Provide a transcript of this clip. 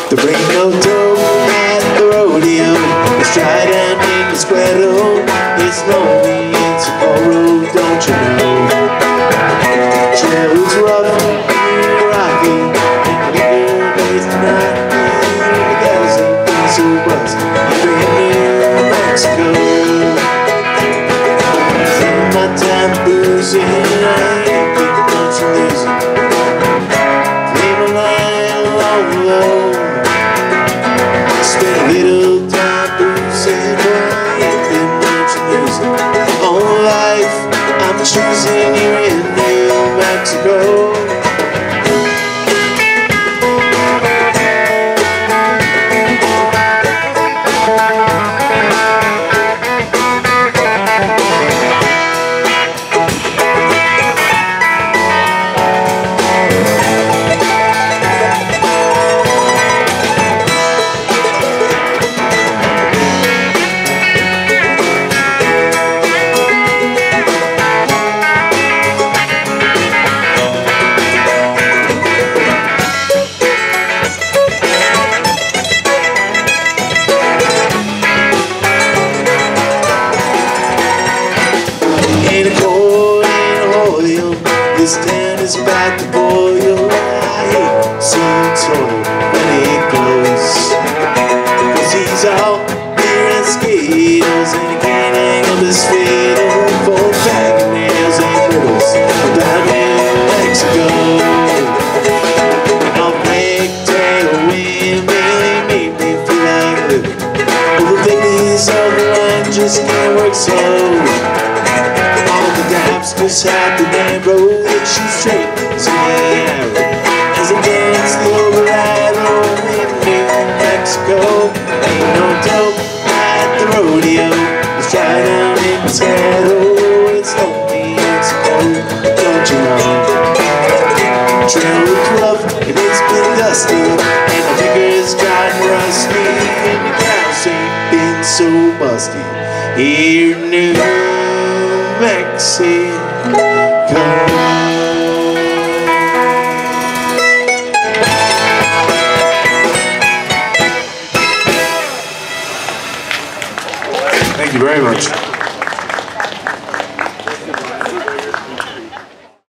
There ain't no dope at the rodeo. It's dry down in the square. It's lonely in Sapporo, don't you know? Trail is rough and rocky, and the liquor days tonight. The gals ain't been so busty. I've been in New Mexico. Spend my time boozing, I ain't been much losing. Play my line along the low. Spend a little time boozing, I ain't been much losing. On life, I'm choosing here in New Mexico. Ain't a cold, ain't a oil. This town is about to boil. I hate seeing toil when it glows. Cause he's all beer and skittles, and he can't hang up his fiddle for bagging nails and riddles about New Mexico. I'll break tailwind, really made me feel like living. All the ladies of the line just can't work slow. Just have the damn road that she's straight as an arrow. As I dance the override home in New Mexico. Ain't no dope at the rodeo. It's dry down in the saddle. It's lonely and so cold, don't you know? Trail is rough and it's been dusty, and the fingers got rusty, and the grouse ain't been so musty. Here in New Mexico.